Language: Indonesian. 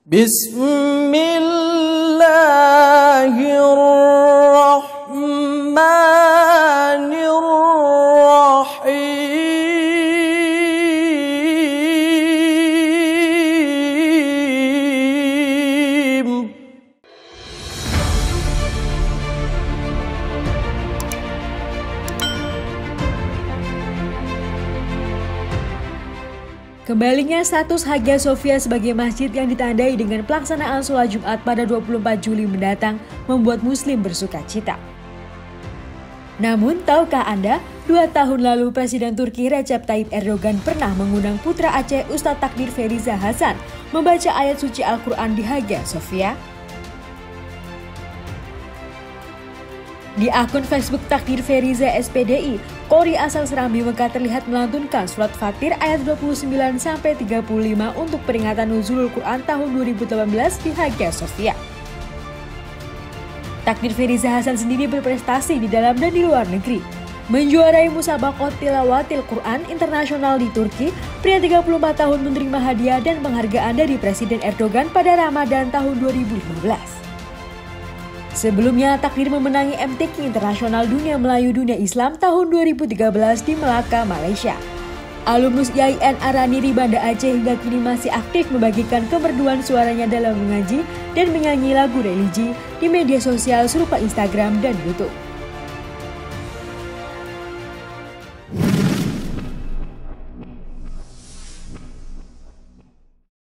Bismillahirrahmanirrahim. Kembalinya status Hagia Sophia sebagai masjid yang ditandai dengan pelaksanaan sholat Jumat pada 24 Juli mendatang membuat Muslim bersuka cita. Namun, tahukah Anda, 2 tahun lalu Presiden Turki Recep Tayyip Erdogan pernah mengundang putra Aceh Ustadz Takdir Feriza Hasan membaca ayat suci Al-Quran di Hagia Sophia? Di akun Facebook Takdir Feriza SPDI, Qori asal Serambi Mekah terlihat melantunkan surat Fatir ayat 29-35 untuk peringatan Nuzulul Quran tahun 2018 di Hagia Sophia. Takdir Feriza Hasan sendiri berprestasi di dalam dan di luar negeri. Menjuarai Musabaqat Tilawatil Quran internasional di Turki, pria 34 tahun menerima hadiah dan penghargaan dari Presiden Erdogan pada Ramadan tahun 2015. Sebelumnya, Takdir memenangi MTQ Internasional Dunia Melayu Dunia Islam tahun 2013 di Melaka, Malaysia. Alumnus IAIN Araniri Banda Aceh hingga kini masih aktif membagikan kemerduan suaranya dalam mengaji dan menyanyi lagu religi di media sosial serupa Instagram dan YouTube.